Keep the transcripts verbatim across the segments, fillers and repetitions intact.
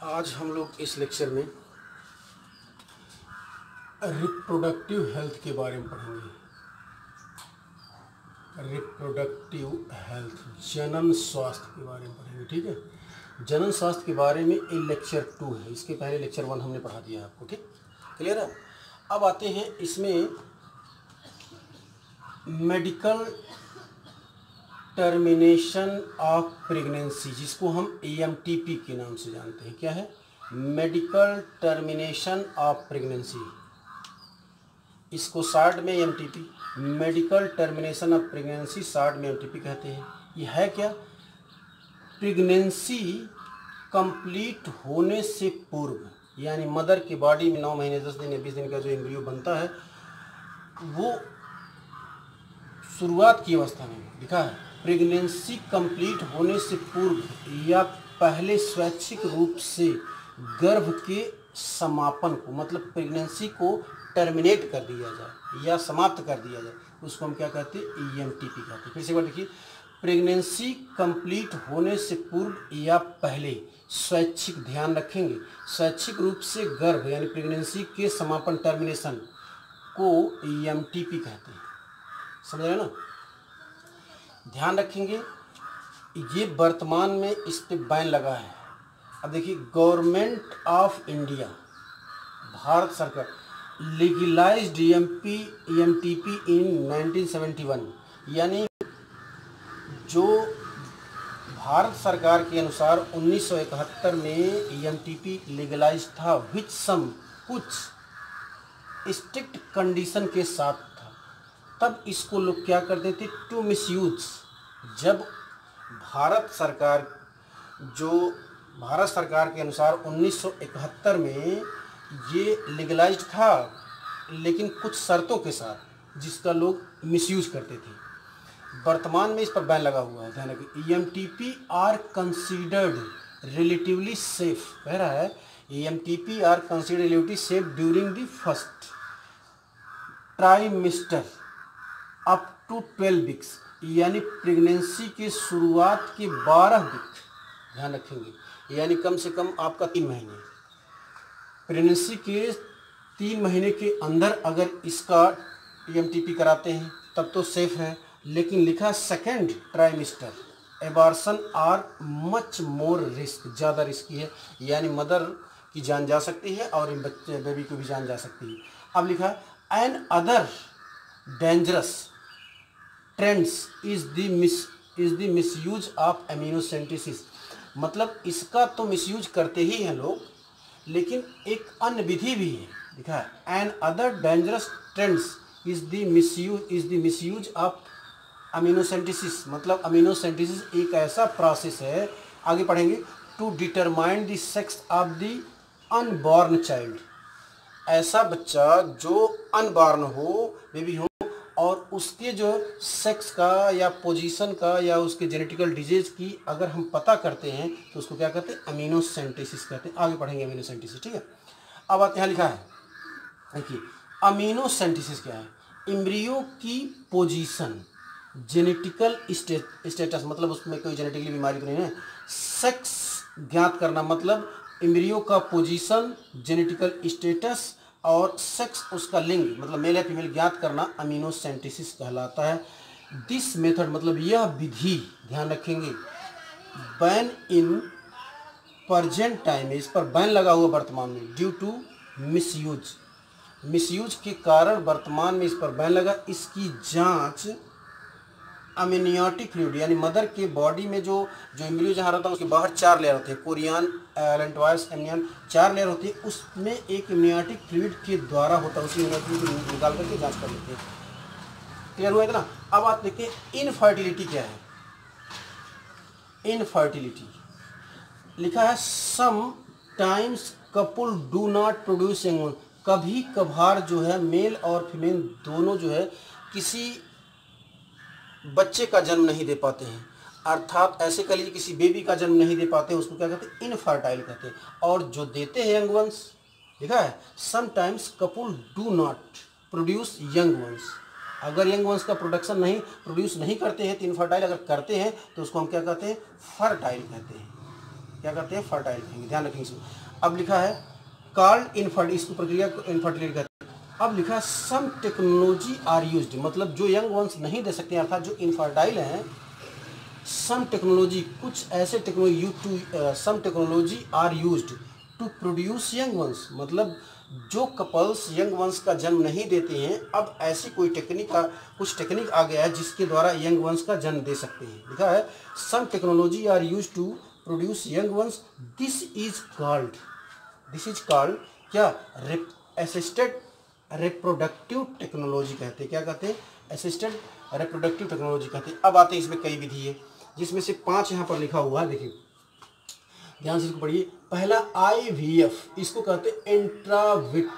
आज हम लोग इस लेक्चर में रिप्रोडक्टिव हेल्थ के बारे में पढ़ेंगे। रिप्रोडक्टिव हेल्थ, जनन स्वास्थ्य के बारे में पढ़ेंगे। ठीक है, जनन स्वास्थ्य के बारे में ये लेक्चर टू है। इसके पहले लेक्चर वन हमने पढ़ा दिया है आपको। ठीक, क्लियर है। अब आते हैं इसमें मेडिकल टर्मिनेशन ऑफ प्रेगनेंसी, जिसको हम ए एम टी पी के नाम से जानते हैं। क्या है? Medical termination of pregnancy. इसको शार्ट में M T P, medical termination of pregnancy short में एम टी पी कहते हैं। ये है क्या? प्रेगनेंसी कंप्लीट होने से पूर्व, यानी मदर के बॉडी में नौ महीने दस दिन या बीस दिन का जो एम्ब्रियो बनता है, वो शुरुआत की अवस्था में लिखा है प्रेगनेंसी कंप्लीट होने से पूर्व या पहले स्वैच्छिक रूप से गर्भ के समापन को, मतलब प्रेगनेंसी को टर्मिनेट कर दिया जाए या समाप्त कर दिया जाए, उसको हम क्या कहते हैं? ई एम टी पी कहते हैं। फिर से बार देखिए, प्रेगनेंसी कंप्लीट होने से पूर्व या पहले स्वैच्छिक, ध्यान रखेंगे, स्वैच्छिक रूप से गर्भ यानी प्रेगनेंसी के समापन, टर्मिनेशन को ई एम टी पी कहते हैं। समझ रहे हैं ना? ध्यान रखेंगे, ये वर्तमान में इस पे बैन लगा है। अब देखिए, गवर्नमेंट ऑफ इंडिया, भारत सरकार legalised E M P E M T P in nineteen seventy one, यानी जो भारत सरकार के अनुसार उन्नीस सौ इकहत्तर में E M T P legalise था, विच सम, कुछ स्ट्रिक्ट कंडीशन के साथ था। तब इसको लोग क्या करते थे? To misuse. जब भारत सरकार, जो भारत सरकार के अनुसार उन्नीस सौ इकहत्तर में ये लीगलाइज्ड था, लेकिन कुछ शर्तों के साथ, जिसका लोग मिसयूज करते थे। वर्तमान में इस पर बैन लगा हुआ है। ध्यान रखिए, E M T P are considered relatively safe, कह रहा है E M T P are considered relatively safe during the first trimester up to twelve weeks, यानी प्रेगनेंसी के शुरुआत के बारह वीक, ध्यान रखेंगे, यानी कम से कम आपका तीन महीने, प्रेगनेंसी के तीन महीने के अंदर अगर इसका ई एम टी पी कराते हैं तब तो सेफ है। लेकिन लिखा second trimester abortion are much more risk, ज़्यादा रिस्की है, यानी मदर की जान जा सकती है और इन बच्चे बेबी को भी जान जा सकती है। अब लिखा another dangerous trends is the miss is the misuse of amniocentesis, मतलब इसका तो मिसयूज करते ही हैं लोग, लेकिन एक अन्य विधि भी है। लिखा है another dangerous trends is the misuse is the misuse of amniocentesis, मतलब अमीनोसेंटेसिस एक ऐसा प्रोसेस है, आगे पढ़ेंगे, to determine the sex of the unborn child, ऐसा बच्चा जो अनबॉर्न हो, बेबी हो, और उसके जो सेक्स का या पोजीशन का या उसके जेनेटिकल डिजीज की अगर हम पता करते हैं तो उसको क्या कहते हैं? अमीनोसेंटेसिस कहते हैं। आगे पढ़ेंगे अमीनोसेंटेसिस। ठीक है, अब आप यहाँ लिखा है, देखिए अमीनोसेंटेसिस क्या है? एम्ब्रियो की पोजीशन, जेनेटिकल स्टेटस, मतलब उसमें कोई जेनेटिकली बीमारी तो नहीं है। सेक्स ज्ञात करना, मतलब एम्ब्रियो का पोजीशन, जेनेटिकल स्टेटस और सेक्स, उसका लिंग, मतलब मेल या फीमेल ज्ञात करना अमीनोसेंटेसिस कहलाता है। दिस मेथड, मतलब यह विधि, ध्यान रखेंगे, बैन इन प्रेजेंट टाइम, इस पर बैन लगा हुआ वर्तमान में, ड्यू टू मिसयूज, मिसयूज के कारण वर्तमान में इस पर बैन लगा। इसकी जांच अमेनियोटिक फ्लूइड, यानी मदर के बॉडी में जो जो एम्ब्रियो जहाँ रहता है उसके बाहर चार लेयर होते हैं, कोरियन, एलेंटवाइस, एमनियन, चार लेयर होती है, उसमें एक एमनियोटिक फ्लूइड के द्वारा होता है, उसी एमनियोटिक फ्लूइड निकाल करके जांच कर लेते हैं। क्लियर हुआ इतना? अब आप देखते हैं इनफर्टिलिटी क्या है। इनफर्टिलिटी लिखा है sometimes couple do not produce young, कभी कभार जो है मेल और फीमेल दोनों जो है किसी बच्चे का जन्म नहीं दे पाते हैं, अर्थात ऐसे कह लीजिए किसी बेबी का जन्म नहीं दे पाते हैं, उसको क्या कहते हैं? इनफर्टाइल कहते हैं। और जो देते हैं यंग वंस, लिखा है sometimes couple do not produce young ones, अगर यंग वंस का प्रोडक्शन नहीं प्रोड्यूस नहीं करते हैं तो इनफर्टाइल, अगर करते हैं तो उसको हम क्या कहते हैं? फर्टाइल कहते हैं। क्या कहते हैं, फर्टाइल लिखेंगे, ध्यान रखेंगे इसमें। अब लिखा है कॉल्ड इनफर्ट, इसको प्रक्रिया को इनफर्टिलिटी कहते हैं। अब लिखा है सम टेक्नोलॉजी आर यूज्ड, मतलब जो यंग वंस नहीं दे सकते अर्थात जो इनफर्टाइल हैं, सम टेक्नोलॉजी, कुछ ऐसे technology you to some technology are used to produce young ones, मतलब जो कपल्स यंग वंस का जन्म नहीं देते हैं, अब ऐसी कोई टेक्निक का कुछ टेक्निक आ गया है जिसके द्वारा यंग वंस का जन्म दे सकते हैं। लिखा है some technology are used to produce young ones, this is called, this is called क्या, असिस्टेड रिप्रोडक्टिव टेक्नोलॉजी कहते हैं। क्या कहते हैं, असिस्टेड रिप्रोडक्टिव टेक्नोलॉजी कहते हैं। अब आते हैं इसमें कई विधि है, जिसमें से पांच यहाँ पर लिखा हुआ है, देखिए ध्यान से इसको पढ़िए। पहला आई वी एफ, इसको कहते हैं इंट्राविट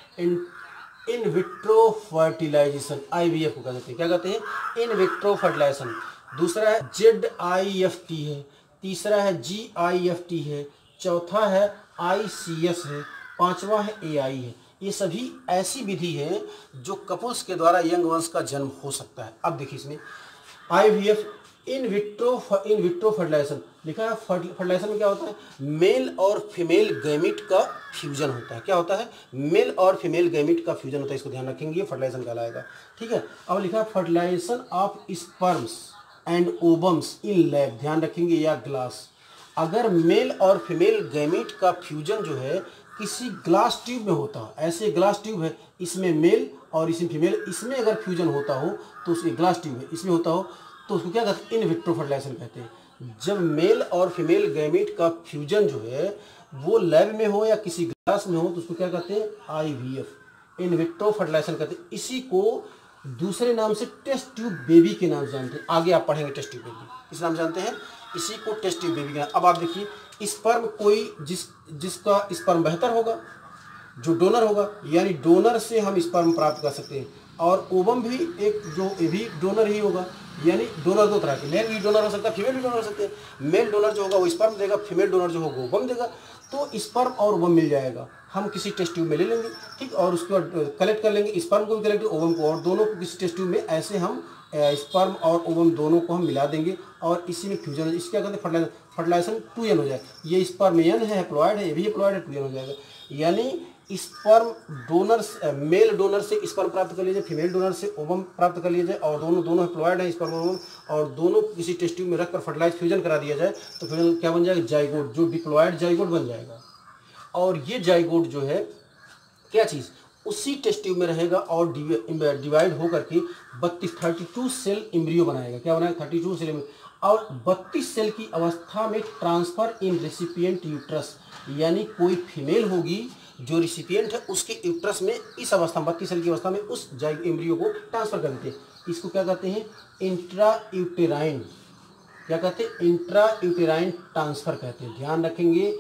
in vitro fertilisation, I V F को कहते हैं, क्या कहते हैं, इन विट्रो फर्टिलाइजेशन। दूसरा है जेड आई एफ टी है, तीसरा है जी आई एफ टी है, चौथा है आई सी एस है, पांचवा है ए आई है। ये सभी ऐसी विधि है जो कपल्स के द्वारा यंग वंश का जन्म हो सकता है। अब देखिए इसमें I V F in vitro in vitro fertilisation लिखा है। फर्टिलाइजेशन में क्या होता है, मेल और फीमेल गैमेट का फ्यूजन होता है। क्या होता है, मेल और फीमेल गैमेट का फ्यूजन होता है, इसको ध्यान रखेंगे, फर्टिलाइजेशन कहलाएगा। ठीक है, अब लिखा है fertilisation of sperms and ovums in lab, ध्यान रखेंगे, या ग्लास। अगर मेल और फीमेल गैमेट का फ्यूजन जो है किसी ग्लास ट्यूब में होता है, ऐसे ग्लास ट्यूब है, इसमें मेल और इसमें फीमेल, इसमें अगर फ्यूजन होता हो तो उसके ग्लास ट्यूब है, इसमें होता हो तो उसको क्या कहते हैं, इन विट्रो फर्टिलाइजेशन कहते हैं। जब मेल और फीमेल गैमेट का फ्यूजन जो है वो लैब में हो या किसी ग्लास में हो तो उसको क्या कहते हैं, I V F, in vitro fertilisation कहते हैं। इसी को दूसरे नाम से टेस्ट ट्यूब बेबी के नाम से जानते हैं। आगे आप पढ़ेंगे टेस्ट ट्यूब बेबी किस नाम जानते हैं, इसी को टेस्ट ट्यूब बेबी के नाम। अब आप देखिए स्पर्म कोई जिस जिसका स्पर्म बेहतर होगा, जो डोनर होगा, यानी डोनर से हम स्पर्म प्राप्त कर सकते हैं, और ओवम भी एक जो भी डोनर ही होगा, यानी डोनर दो तरह के, मेल भी डोनर हो सकता है, फीमेल भी डोनर हो सकते हैं। मेल डोनर जो होगा वो स्पर्म देगा, फीमेल डोनर जो होगा वो ओवम देगा। तो स्पर्म और ओवम मिल जाएगा, हम किसी टेस्ट ट्यूब में ले लेंगे, ठीक, और उसके बाद कलेक्ट कर लेंगे, स्पर्म को भी कलेक्ट, ओवम को, और दोनों को किसी टेस्ट ट्यूब में ऐसे हम स्पर्म और ओवम दोनों को हम मिला देंगे और इसी में फ्यूजन, इसके क्या कहते हैं, फर्टिलाइजेशन, फर्टिलाइजेशन टू एन हो जाएगा। ये स्पर्म एन है, हैप्लॉइड है, ये भी हैप्लॉइड है, टू एन हो जाएगा। यानी स्पर्म डोनर से, मेल डोनर से स्पर्म प्राप्त कर लीजिए, फीमेल डोनर से ओवम प्राप्त कर लिया जाए, और दोनों दोनों हैप्लॉइड है, स्पर्म ओवम, और दोनों किसी टेस्ट ट्यूब में रखकर फर्टिलाइज फ्यूजन करा दिया जाए तो फिर क्या बन जाएगा, जाइगोट, जो डिप्लॉयड जाइगोट बन जाएगा। और ये जाइगोट जो है क्या चीज़, उसी टेस्ट ट्यूब में रहेगा और डिवाइड होकर के बत्तीस थर्टी टू सेल एम्ब्रियो बनाएगा। क्या बनाएगा, थर्टी टू सेल, और बत्तीस सेल की अवस्था में ट्रांसफर इन रेसिपिएंट यूट्रस, यानी कोई फीमेल होगी जो रिसिपिएंट है उसके यूट्रस में इस अवस्था में, बत्तीस सेल की अवस्था में उस जाइगोट एम्ब्रियो को ट्रांसफर कर देते हैं। इसको क्या कहते हैं, इंट्रा यूटेराइन, क्या कहते हैं, इंट्रा यूटेराइन ट्रांसफर कहते हैं। ध्यान रखेंगे,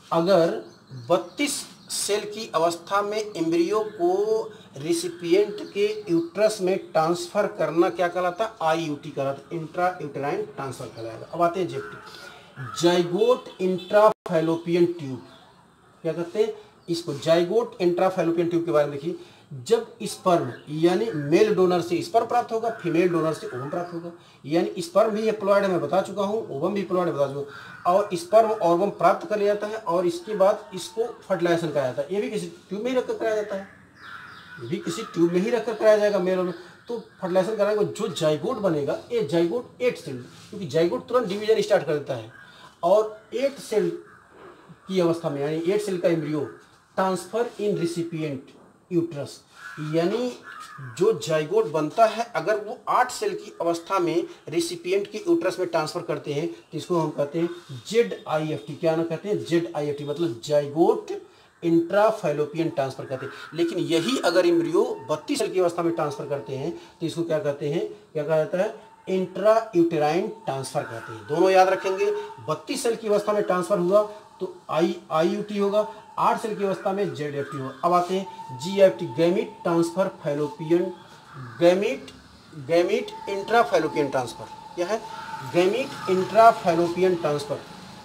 अगर बत्तीस सेल की अवस्था में एम्ब्रियो को रिसिपिएंट के यूट्रस में ट्रांसफर करना क्या कहलाता है, आई यू टी कहलाता है, इंट्रा यूटेराइन ट्रांसफर कहलाएगा। अब आते हैं जेप्टी, जाइगोट इंट्राफैलोपियन ट्यूब, क्या कहते हैं इसको, जाइगोट इंट्राफैलोपियन ट्यूब के बारे में देखिए। जब स्पर्म यानी मेल डोनर से स्पर्म प्राप्त होगा, फीमेल डोनर से ओवम प्राप्त होगा, यानी स्पर्म भी हैप्लॉइड है, मैं बता चुका हूँ, ओवम भी हैप्लॉइड है, बता चुका हूँ, और स्पर्म और ओवम प्राप्त कर लिया जाता है और इसके बाद इसको फर्टिलाइजेशन कराया जाता है। ये भी किसी ट्यूब में ही रखकर कराया जाता है, ये भी किसी ट्यूब में ही रखकर कराया जाएगा मेल और, तो फर्टिलाइजेशन कराएगा। जो जाइगोट बनेगा, ये जाइगोट एट सेल, क्योंकि जाइगोट तुरंत डिवीजन स्टार्ट कर देता है, और एट सेल की अवस्था में, यानी एट सेल का embryo transfer in recipient uterus, यानी जो जाइगोट बनता है अगर वो आठ सेल की अवस्था में रेसिपिएंट के यूट्रस में ट्रांसफर करते हैं तो इसको हम कहते हैं जेड आई एफ टी। क्या ना कहते हैं, जेड आई एफ टी, मतलब जाइगोट इंट्राफैलोपियन ट्रांसफर कहते हैं। लेकिन यही अगर एम्ब्रियो बत्तीस सेल की अवस्था में ट्रांसफर करते हैं तो इसको क्या कहते हैं, क्या कहा जाता है, इंट्रा यूटेराइन ट्रांसफर कहते हैं। दोनों याद रखेंगे, बत्तीस सेल की अवस्था में ट्रांसफर हुआ तो आई आई यू टी होगा, आठ सेल की अवस्था में जेड एफ टी होगा। अब आते हैं G F T, gamete transfer fallopian, gamete gamete intrafallopian transfer, क्या है, गैमिट इंट्राफैलोपियन ट्रांसफर।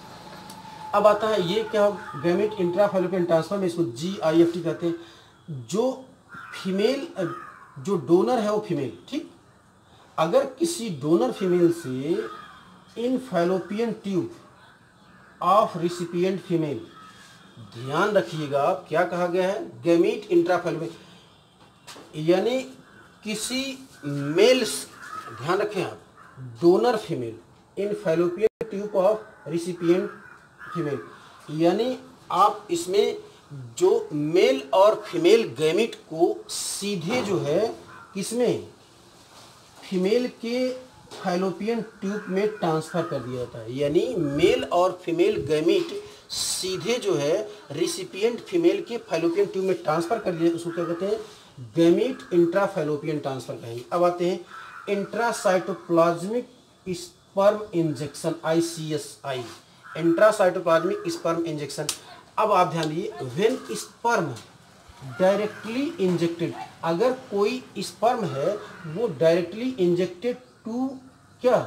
अब आता है ये क्या, गैमिट इंट्राफैलोपियन ट्रांसफर में इसको जी आई एफ टी कहते हैं। जो फीमेल, जो डोनर है वो फीमेल, ठीक, अगर किसी डोनर फीमेल से in fallopian tube of recipient female. ध्यान रखिएगा क्या कहा गया है, गैमीट इंट्राफैलोपियन, यानी किसी मेल, ध्यान रखें आप, donor female in fallopian tube of recipient female, यानी आप इसमें जो मेल और फीमेल गैमीट को सीधे जो है किसमें, फीमेल के फैलोपियन ट्यूब में ट्रांसफर कर दिया जाता है। यानी मेल और फीमेल गैमीट सीधे जो है रिसिपिएंट फीमेल के फैलोपियन ट्यूब में ट्रांसफर कर दिया, उसको क्या कहते हैं, गैमीट इंट्राफैलोपियन ट्रांसफर कहेंगे। अब आते हैं intracytoplasmic sperm injection, I C S I, intracytoplasmic sperm injection. अब आप ध्यान दीजिए, व्हेन स्पर्म डायरेक्टली इंजेक्टेड, अगर कोई स्पर्म है वो डायरेक्टली इंजेक्टेड टू क्या,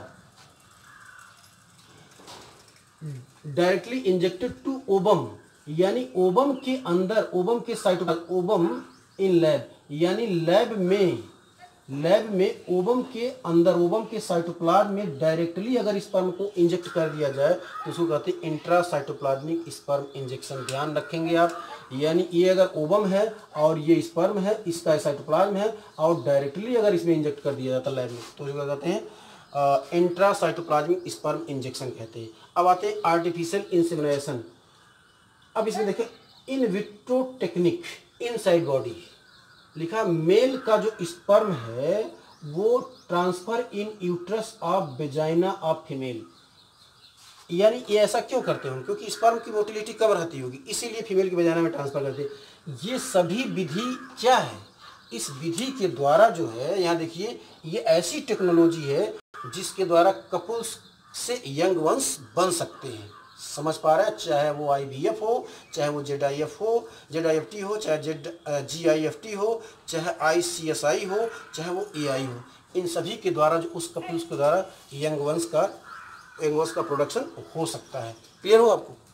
डायरेक्टली इंजेक्टेड टू ओबम, यानी ओबम के अंदर, ओबम के साइटोप्लाज्म, ओबम इन लैब, यानी लैब में, लैब में ओबम के अंदर, ओबम के साइटोप्लाज्म में डायरेक्टली अगर स्पर्म को इंजेक्ट कर दिया जाए तो उसको कहते हैं इंट्रासाइटोप्लाज्मिक स्पर्म इंजेक्शन। ध्यान रखेंगे आप, यानी ये अगर ओबम है और ये स्पर्म है, इसका साइटोप्लाज्म है और डायरेक्टली अगर इसमें इंजेक्ट कर दिया जाता लैब में तो उसको कहते हैं इंट्रासाइटोप्लाज्मिक स्पर्म इंजेक्शन कहते हैं। अब आते हैं आर्टिफिशियल इंसेमिनेशन। अब इसमें देखें, in vitro technique inside body, लिखा मेल का जो स्पर्म है वो transfer in uterus of vagina of female, यानी ये ऐसा क्यों करते हैं, क्योंकि स्पर्म की मोटिलिटी कम रहती होगी इसीलिए फीमेल की वेजाइना में ट्रांसफर करते हैं। ये सभी विधि क्या है, इस विधि के द्वारा जो है, यहाँ देखिए, ये ऐसी टेक्नोलॉजी है जिसके द्वारा कपल्स से यंग वंश बन सकते हैं। समझ पा रहे हैं, चाहे वो आई वी एफ हो, चाहे वो जेड आई एफ हो, जेड आई एफ टी हो, चाहे Z G I F T हो, चाहे आई सी एस आई हो, चाहे वो ए आई हो, इन सभी के द्वारा जो उस कपल्स के द्वारा यंग वंश का यंग वंश का प्रोडक्शन हो सकता है। क्लियर हो आपको?